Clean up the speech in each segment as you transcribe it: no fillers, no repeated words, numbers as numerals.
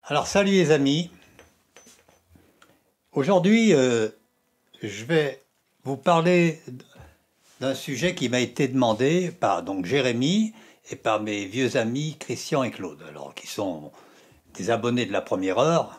Alors salut les amis, aujourd'hui je vais vous parler d'un sujet qui m'a été demandé par donc Jérémy et par mes vieux amis Christian et Claude, alors qui sont des abonnés de la première heure.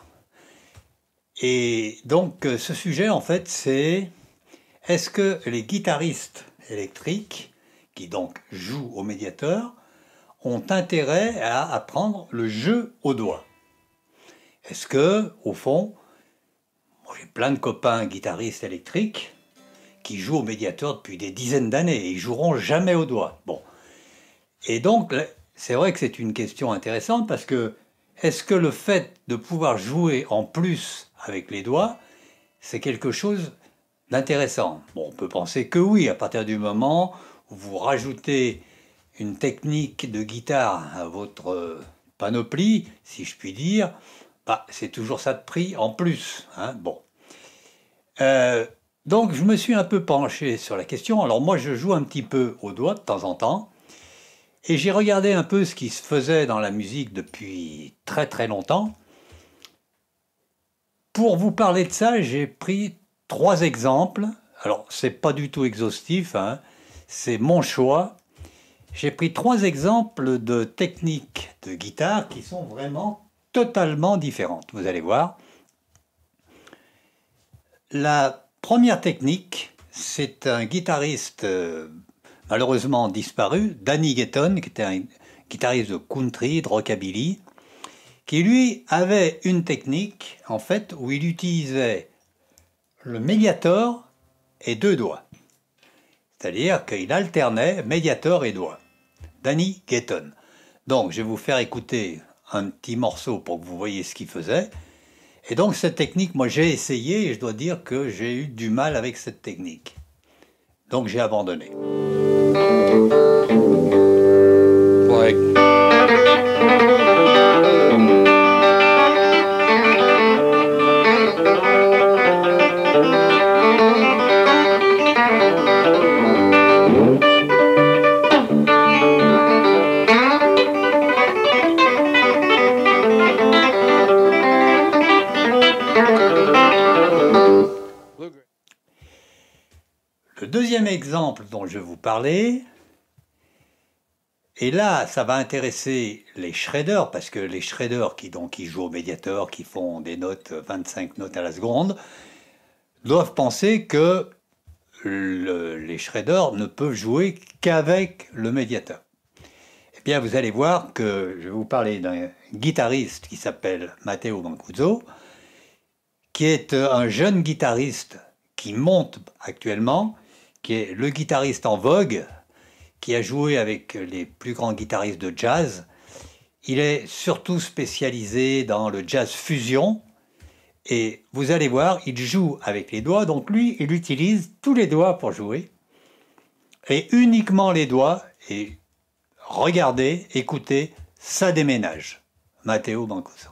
Et donc ce sujet en fait c'est est-ce que les guitaristes électriques qui donc jouent au médiateur ont intérêt à apprendre le jeu au doigt? Est-ce que, au fond, moi j'ai plein de copains guitaristes électriques qui jouent au médiateur depuis des dizaines d'années et ils joueront jamais au doigt. Bon. Et donc, c'est vrai que c'est une question intéressante parce que est-ce que le fait de pouvoir jouer en plus avec les doigts, c'est quelque chose d'intéressant? Bon, on peut penser que oui, à partir du moment où vous rajoutez une technique de guitare à votre panoplie, si je puis dire, c'est toujours ça de prix en plus. Hein, bon. Donc je me suis un peu penché sur la question. Alors moi je joue un petit peu au doigt de temps en temps. Et j'ai regardé un peu ce qui se faisait dans la musique depuis très très longtemps. Pour vous parler de ça, j'ai pris 3 exemples. Alors c'est pas du tout exhaustif, hein, c'est mon choix. J'ai pris 3 exemples de techniques de guitare qui sont vraiment totalement différentes. Vous allez voir. La première technique, c'est un guitariste malheureusement disparu, Danny Gatton, qui était un guitariste de country, de rockabilly, qui lui avait une technique en fait où il utilisait le médiator et 2 doigts. C'est-à-dire qu'il alternait médiator et doigt. Danny Gatton. Donc je vais vous faire écouter un petit morceau pour que vous voyez ce qu'il faisait. Et donc cette technique, moi j'ai essayé et je dois dire que j'ai eu du mal avec cette technique. Donc j'ai abandonné. Ouais. Le deuxième exemple dont je vais vous parler, et là ça va intéresser les shredders, parce que les shredders qui jouent au médiator, qui font des notes, 25 notes à la seconde, doivent penser que les shredders ne peuvent jouer qu'avec le médiator. Eh bien vous allez voir que je vais vous parler d'un guitariste qui s'appelle Matteo Mancuso, qui est un jeune guitariste qui monte actuellement, qui est le guitariste en vogue, qui a joué avec les plus grands guitaristes de jazz. Il est surtout spécialisé dans le jazz fusion. Et vous allez voir, il joue avec les doigts. Donc lui, il utilise tous les doigts pour jouer. Et uniquement les doigts. Et regardez, écoutez, ça déménage. Matteo Mancuso.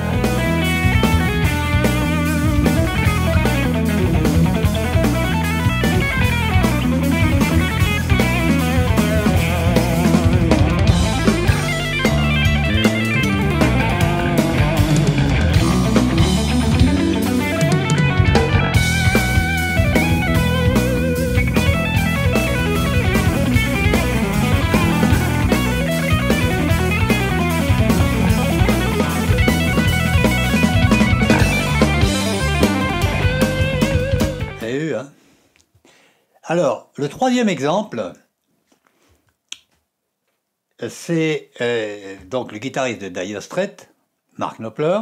Alors, le troisième exemple, c'est donc le guitariste de Dire Straits, Mark Knopfler.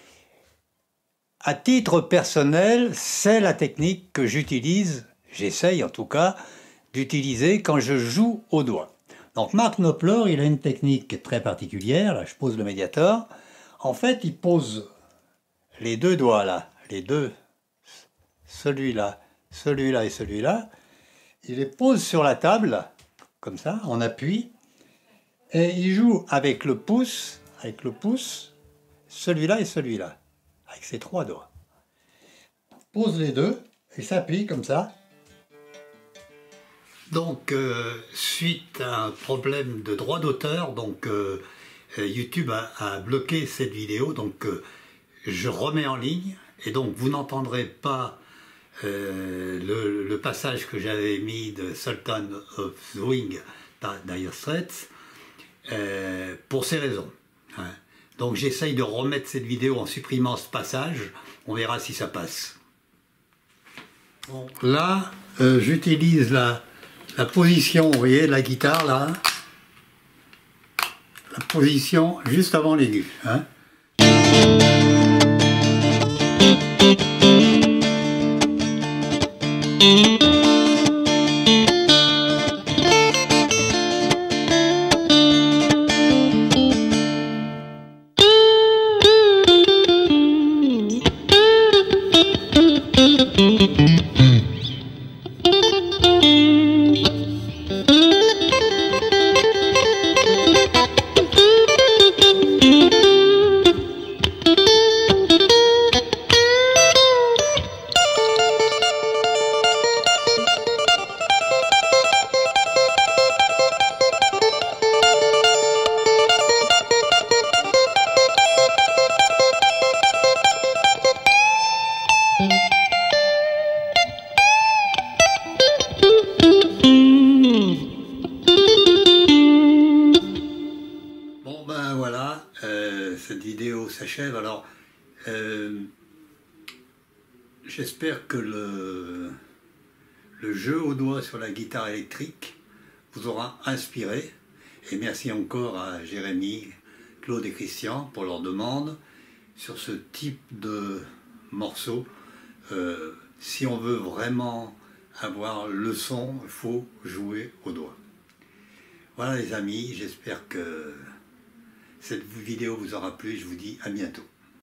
À titre personnel, c'est la technique que j'utilise, j'essaye en tout cas, d'utiliser quand je joue au doigt. Donc Mark Knopfler, il a une technique très particulière, là je pose le médiator. En fait, il pose les 2 doigts là, les deux, celui-là, celui-là et celui-là. Il les pose sur la table, comme ça, en appui, et il joue avec le pouce, celui-là et celui-là, avec ses 3 doigts. Pose les deux, et s'appuie comme ça. Donc, suite à un problème de droit d'auteur, donc YouTube a bloqué cette vidéo, donc je remets en ligne, et donc vous n'entendrez pas le passage que j'avais mis de Sultan of Swing Dire Straits pour ces raisons. Hein. Donc j'essaye de remettre cette vidéo en supprimant ce passage, on verra si ça passe. Bon, là, j'utilise la position, vous voyez, de la guitare, là, la position juste avant l'aigu. Hein. Bon ben voilà, cette vidéo s'achève. Alors j'espère que le jeu au doigt sur la guitare électrique vous aura inspiré, et merci encore à Jérémy, Claude et Christian pour leur demande sur ce type de morceau. Si on veut vraiment avoir le son, il faut jouer au doigt. Voilà les amis, j'espère que cette vidéo vous aura plu, je vous dis à bientôt.